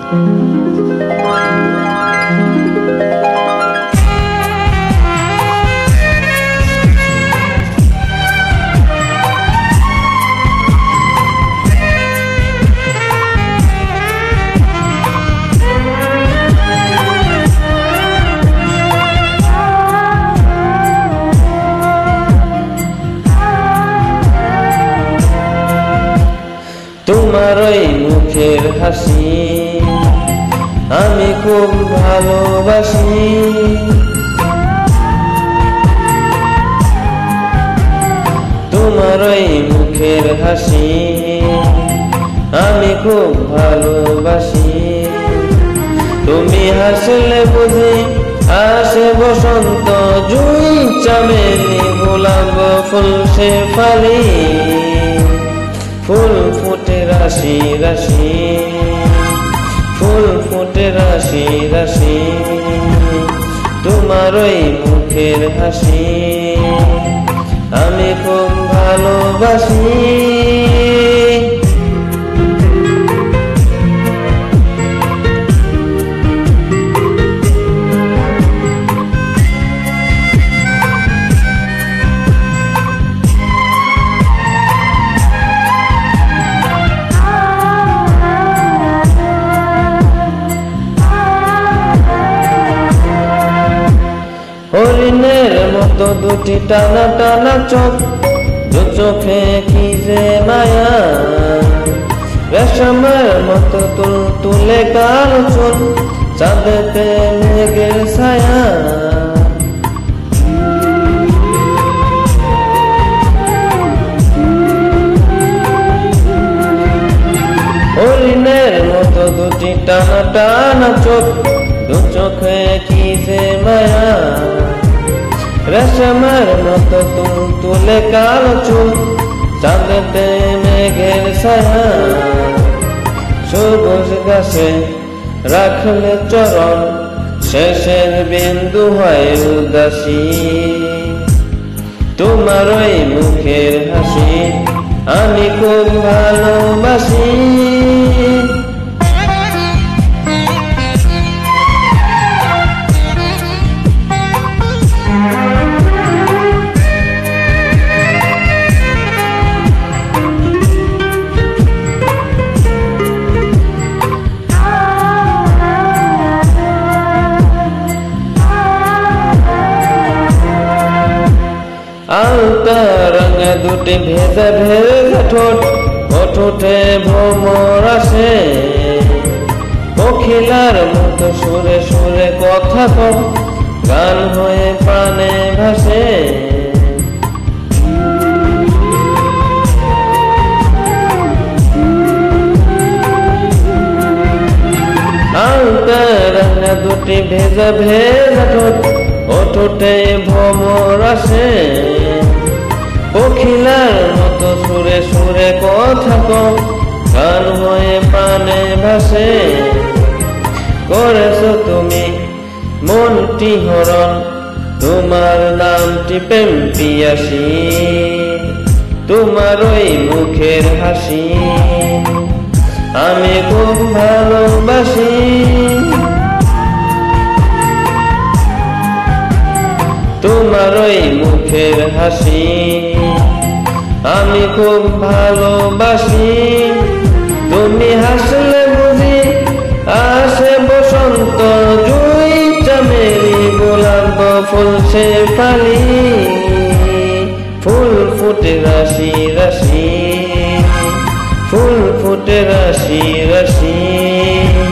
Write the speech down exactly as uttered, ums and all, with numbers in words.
তোমার ওই মুখের হাসি আমি খুব ভালোবাসি। তোমার ওই মুখের হাসি আমি খুব ভালোবাসি। তুমি হাসলে বুঝি আসে বসন্ত, জুঁই চামেলি গোলাপ ফুল শেফালি, ফুল ফুটে রাশি রাশি, ফুল ফুটে রাশি রাশি। তোমার ওই মুখের হাসি আমি খুব ভালোবাসি। হরিণের মতো দুটি টানা টানা চোখ, দু চোখে কি যে মায়া, রেশমের মতো তুল তুলে কালো চুল, চাঁদেতে মেঘের ছায়া। হরিণের মতো দুটি টানা টানা চোখ, দু চোখে কি যে মায়া, রেশমের মতো তুল তুলে কালো চুল, চাঁদেতে মেঘের ছায়া। সবুজ গাছে রাখলে চরণ, শেষের বিন্দু হয় উদাসী। তোমার ওই মুখের হাসি আমি খুব ভালোবাসি। আলতা রঙে দুটি ভেজা ভেজা ঠোঁট, ওঠে ভ্রমর আসে, কোকিলার মতো সুরে সুরে কথা কও, গান হয়ে প্রাণে ভাসে। আলতা রঙে দুটি ভেজা ভেজা ঠোঁট, ওঠে ভ্রমর আসে, কোকিলার মতো সুরে সুরে কথা কও, গান হয়ে প্রাণে ভাসে। করেছো তুমি মনটি হরণ, তোমার নামটি প্রেম পিয়াসী। তোমার ওই মুখের হাসি আমি খুব ভালোবাসি। তোমার ওই মুখের হাসি আমি খুব ভালোবাসি। তুমি হাসলে বুঝি আসে বসন্ত, জুঁই চামেলি গোলাপ ফুল শেফালি, ফুল ফুটে রাশি রাশি, ফুল ফুটে রাশি রাশি।